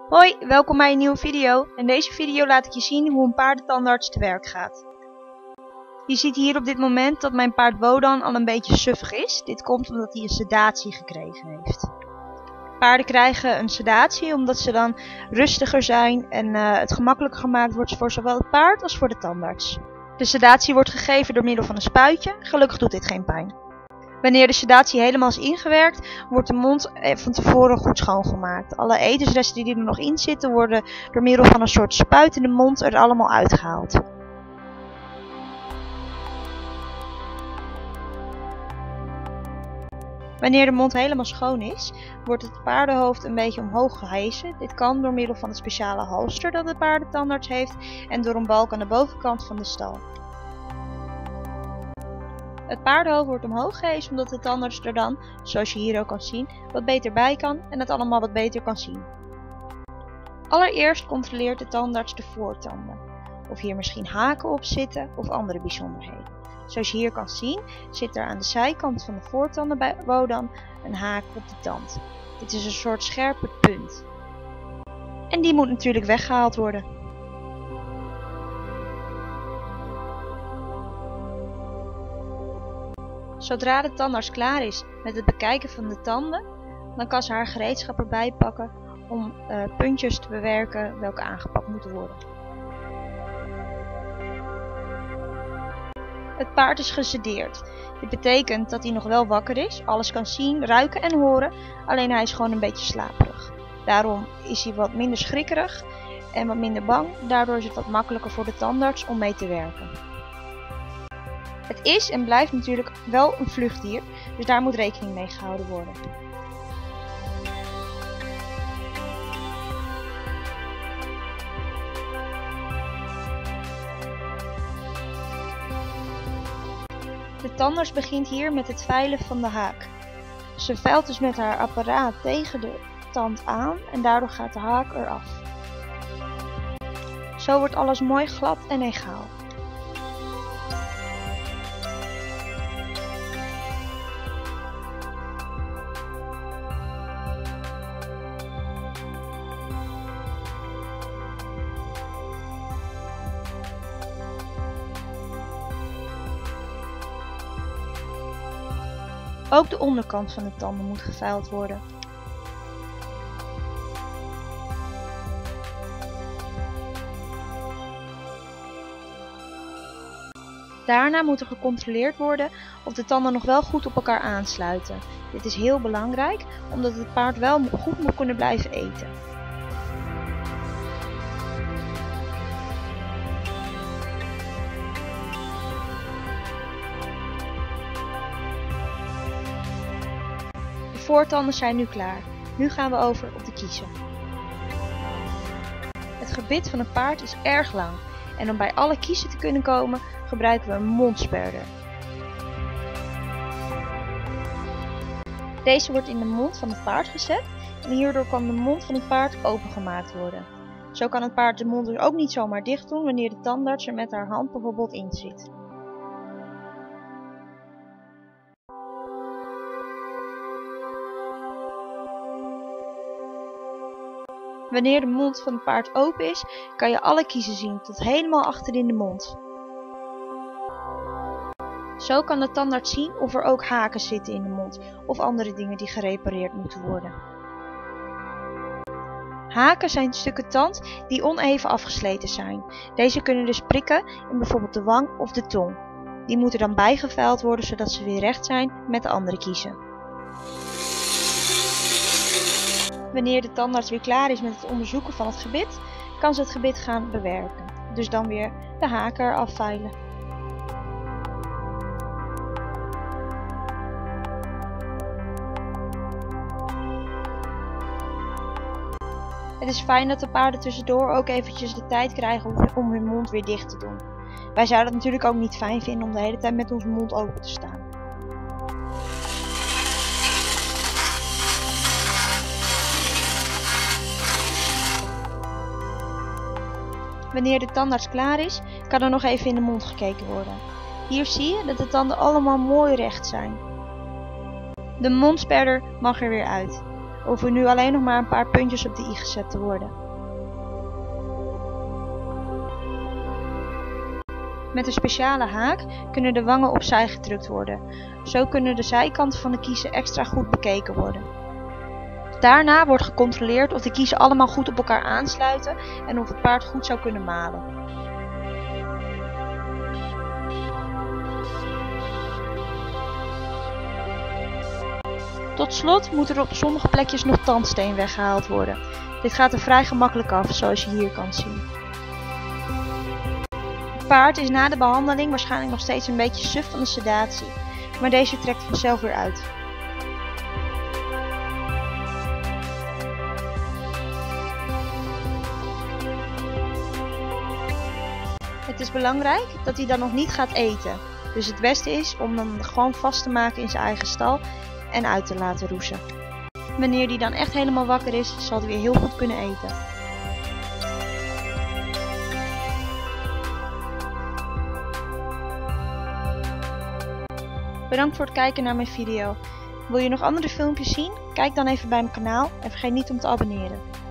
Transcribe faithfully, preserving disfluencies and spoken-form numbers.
Hoi, welkom bij een nieuwe video. In deze video laat ik je zien hoe een paardentandarts te werk gaat. Je ziet hier op dit moment dat mijn paard Wodan al een beetje suffig is. Dit komt omdat hij een sedatie gekregen heeft. Paarden krijgen een sedatie omdat ze dan rustiger zijn en uh, het gemakkelijker gemaakt wordt voor zowel het paard als voor de tandarts. De sedatie wordt gegeven door middel van een spuitje. Gelukkig doet dit geen pijn. Wanneer de sedatie helemaal is ingewerkt, wordt de mond van tevoren goed schoongemaakt. Alle etensresten die er nog in zitten, worden door middel van een soort spuit in de mond er allemaal uitgehaald. Wanneer de mond helemaal schoon is, wordt het paardenhoofd een beetje omhoog gehezen. Dit kan door middel van het speciale halster dat de paardentandarts heeft en door een balk aan de bovenkant van de stal. Het paardenhoofd wordt omhoog gehezen omdat de tandarts er dan, zoals je hier ook kan zien, wat beter bij kan en het allemaal wat beter kan zien. Allereerst controleert de tandarts de voortanden, of hier misschien haken op zitten of andere bijzonderheden. Zoals je hier kan zien, zit er aan de zijkant van de voortanden bij Wodan een haak op de tand. Dit is een soort scherpe punt. En die moet natuurlijk weggehaald worden. Zodra de tandarts klaar is met het bekijken van de tanden, dan kan ze haar gereedschap erbij pakken om uh, puntjes te bewerken welke aangepakt moeten worden. Het paard is gesedeerd. Dit betekent dat hij nog wel wakker is, alles kan zien, ruiken en horen, alleen hij is gewoon een beetje slaperig. Daarom is hij wat minder schrikkerig en wat minder bang, daardoor is het wat makkelijker voor de tandarts om mee te werken. Het is en blijft natuurlijk wel een vluchtdier, dus daar moet rekening mee gehouden worden. De tandarts begint hier met het veilen van de haak. Ze veilt dus met haar apparaat tegen de tand aan en daardoor gaat de haak eraf. Zo wordt alles mooi glad en egaal. Ook de onderkant van de tanden moet geveild worden. Daarna moet er gecontroleerd worden of de tanden nog wel goed op elkaar aansluiten. Dit is heel belangrijk, omdat het paard wel goed moet kunnen blijven eten. De voortanden zijn nu klaar. Nu gaan we over op de kiezen. Het gebit van een paard is erg lang en om bij alle kiezen te kunnen komen gebruiken we een mondsperder. Deze wordt in de mond van het paard gezet en hierdoor kan de mond van het paard opengemaakt worden. Zo kan het paard de mond dus ook niet zomaar dicht doen wanneer de tandarts er met haar hand bijvoorbeeld in zit. Wanneer de mond van het paard open is, kan je alle kiezen zien tot helemaal achter in de mond. Zo kan de tandarts zien of er ook haken zitten in de mond of andere dingen die gerepareerd moeten worden. Haken zijn stukken tand die oneven afgesleten zijn. Deze kunnen dus prikken in bijvoorbeeld de wang of de tong. Die moeten dan bijgeveild worden zodat ze weer recht zijn met de andere kiezen. Wanneer de tandarts weer klaar is met het onderzoeken van het gebit, kan ze het gebit gaan bewerken. Dus dan weer de haken eraf veilen. Het is fijn dat de paarden tussendoor ook eventjes de tijd krijgen om hun mond weer dicht te doen. Wij zouden het natuurlijk ook niet fijn vinden om de hele tijd met onze mond open te staan. Wanneer de tandarts klaar is, kan er nog even in de mond gekeken worden. Hier zie je dat de tanden allemaal mooi recht zijn. De mondsperder mag er weer uit. hoeven nu alleen nog maar een paar puntjes op de i gezet te worden. Met een speciale haak kunnen de wangen opzij gedrukt worden. Zo kunnen de zijkanten van de kiezen extra goed bekeken worden. Daarna wordt gecontroleerd of de kiezen allemaal goed op elkaar aansluiten en of het paard goed zou kunnen malen. Tot slot moet er op sommige plekjes nog tandsteen weggehaald worden. Dit gaat er vrij gemakkelijk af, zoals je hier kan zien. Het paard is na de behandeling waarschijnlijk nog steeds een beetje suf van de sedatie, maar deze trekt vanzelf weer uit. Het is belangrijk dat hij dan nog niet gaat eten, dus het beste is om hem gewoon vast te maken in zijn eigen stal en uit te laten roezen. Wanneer hij dan echt helemaal wakker is, zal hij weer heel goed kunnen eten. Bedankt voor het kijken naar mijn video. Wil je nog andere filmpjes zien? Kijk dan even bij mijn kanaal en vergeet niet om te abonneren.